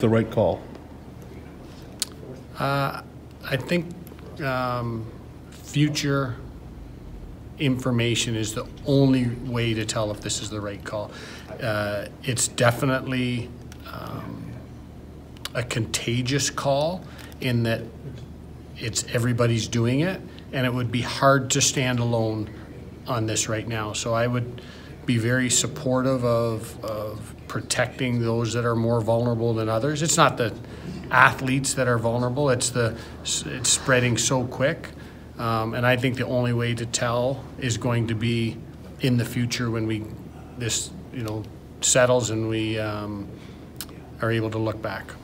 the right call? I think future information is the only way to tell if this is the right call. It's definitely a contagious call in that it's everybody's doing it, and it would be hard to stand alone on this right now. So I would be very supportive of protecting those that are more vulnerable than others. It's not the athletes that are vulnerable, it's spreading so quick. And I think the only way to tell is going to be in the future when this settles and we are able to look back.